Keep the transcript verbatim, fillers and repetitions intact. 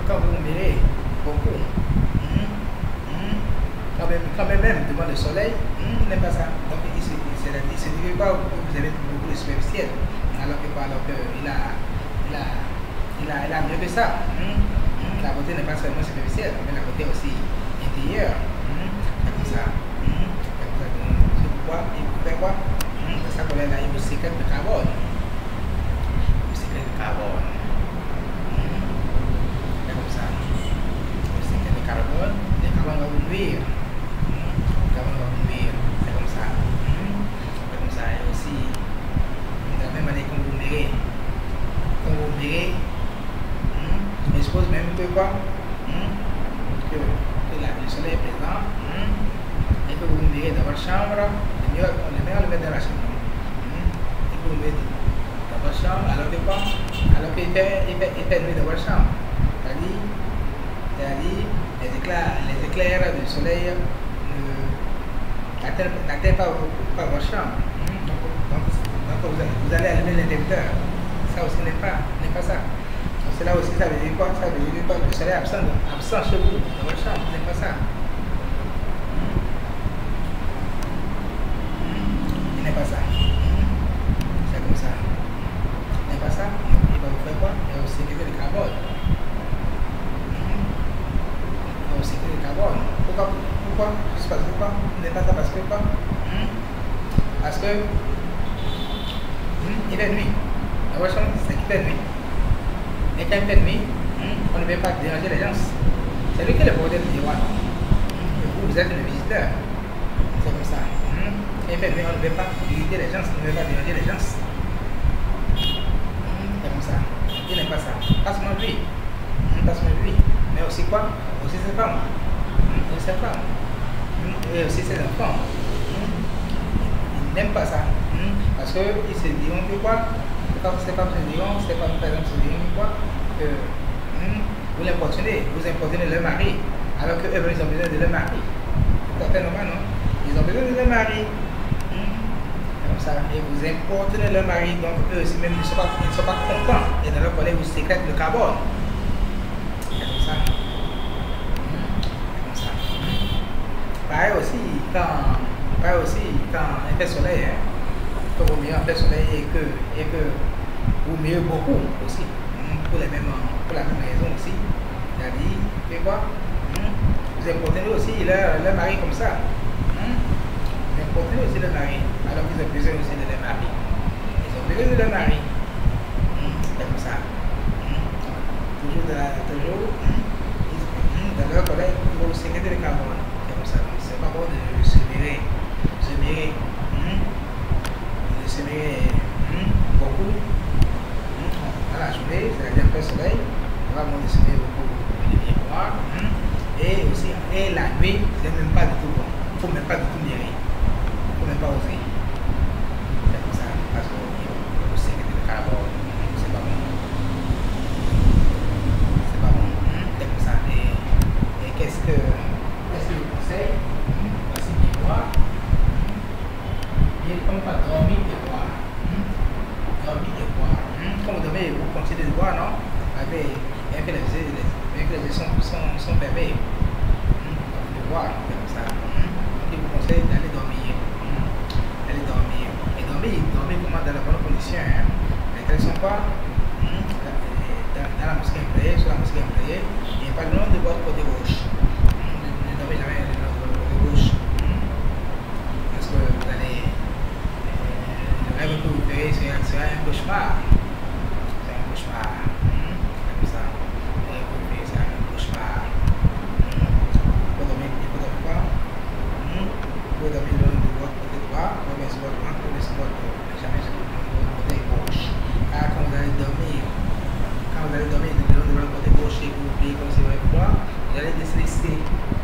quand vous mirez beaucoup, hum, hum, quand même, quand même, même devant le soleil, hum, il n'aime pas ça. Donc il se, il se, il se dit pas que vous avez beaucoup de superficiel, alors que alors que il a, il a, il a, il a mieux que ça. Hum, hum, la beauté n'est pas seulement superficielle, mais la beauté aussi intérieure. Hum, c'est comme ça. Hum, c'est comme ça que c'est pourquoi il vous fait quoi? Hum, c'est ça qu'on a là, il vous sécrète le carbone. Il vous sécrète le carbone. Carbone, le carbone va vous nuire. Le carbone va vous nuire. C'est comme ça. C'est comme ça. Et aussi, de la même manière que vous verrez, quand vous verrez, je suppose même que quoi, que, que la, le soleil est présent, et que vous verrez dans votre chambre, le meilleur le meilleur le mettre dans la chambre. Et que vous mettez dans votre chambre, alors que quoi, alors qu'il fait, il fait, il fait nuit dans votre chambre. C'est-à-dire, c'est-à-dire, les éclairs, les éclairs du soleil n'atteignent pas, pas votre chambre. Donc, donc, donc vous, allez, vous allez allumer l'interrupteur. Ça aussi n'est pas, n'est pas ça. Donc, cela aussi, ça veut dire quoi? Ça veut dire quoi? Le soleil est absent, absent chez vous, dans votre chambre. Ce n'est pas ça. Il n'est pas ça. C'est comme ça. Il n'est pas ça. Il va vous faire quoi? Il va vous sécréter le carbone. Sécréter le carbone. Pourquoi? Pourquoi? Juste parce que quoi? n'est pas ça parce que quoi? Hum? Parce que hum, il fait nuit. La voiture, c'est qu'il fait nuit. Et quand il fait nuit, hum, on ne veut pas déranger les gens. C'est lui qui est le bordel du roi. Vous, vous êtes le visiteur. C'est comme ça. Hum. Quand il fait nuit, on ne veut pas irriter les gens, on ne veut pas déranger les gens. Hum, c'est comme ça. Il n'aime pas ça. Pas seulement lui. Hum, pas seulement lui. Mais aussi quoi? Aussi ses femmes. Aussi ses femmes. Et aussi ses enfants. Ils n'aiment pas ça. Parce qu'ils se diront que quoi? Ces femmes se diront, ces femmes par exemple se diront quoi? Que vous l'importunez, vous importunez leur mari. Alors qu'eux, ils ont besoin de leur mari. C'est tout à fait normal, non? Ils ont besoin de leur mari. Comme ça. Et vous importunez leur mari. Donc eux aussi même, ils ne sont pas, ils ne sont pas contents. Et dans leur colère, vous sécrètent le carbone. Pareil aussi, quand, pareil aussi, quand il fait soleil, hein, quand vous mettez en fait soleil et que, et que vous mettez beaucoup aussi, pour, les mêmes, pour la même raison aussi, c'est-à-dire, fait quoi? Vous importunez aussi leur, leur mari comme ça. Vous importunez aussi leur mari, alors qu'ils ont besoin aussi de leur mari. Ils ont besoin de leur mari. C'est comme ça. Toujours, de la, toujours dans leur collègue, ils vont sécréter le carbone. C'est comme ça. C'est pas bon de se mirer, se mirer, hum, de se mirer hum, beaucoup hum, dans la journée, c'est-à-dire après le soleil, on va bon de se mirer beaucoup le miroir, hum, et aussi et la nuit, c'est même pas du tout bon. Il ne faut même pas du tout mirer. Il ne faut même pas oser. C'est comme ça, parce que vous sécrétez le carbone, c'est pas bon. C'est pas bon, hum, c'est comme ça. Et, et qu'est-ce que qu'est-ce que je vous conseille? Voici le miroir. Et comme pas dormir et boire. Dormir et boire. Quand vous dormez, vous continuez de boire, non? Avec, bien que les yeux, bien que les yeux sont, sont, sont fermés. Donc de boire, comme ça. Donc il vous conseille d'aller dormir. D'aller dormir. Et dormir, dormir comment dans la bonne condition. Hein? Les traits sont pas dans, dans la mosquée employée, sur la mosquée employée. Et pas le long de votre côté gauche. Ne dormez jamais le long de votre côté gauche. Parce que vous allez. Le rêve que vous verrez sera un cauchemar. C'est un cauchemar. Comme ça. Le rêve que vous verrez sera un cauchemar. Il faut dormir, il faut dormir quoi? Il faut dormir le long de votre côté droit, ou bien sur votre ventre, ou bien sur votre. Jamais sur votre côté gauche. Car quand vous allez dormir, quand vous allez dormir le long de votre côté gauche et que vous oubliez comme c'est vrai pour moi, vous allez déceler